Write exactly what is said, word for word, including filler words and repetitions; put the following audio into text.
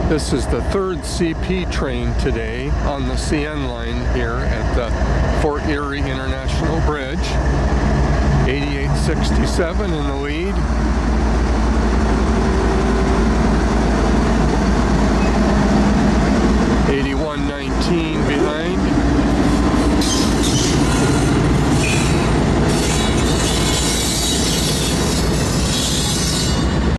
This is the third C P train today on the C N line here at the Fort Erie International Bridge. eighty-eight sixty-seven in the lead.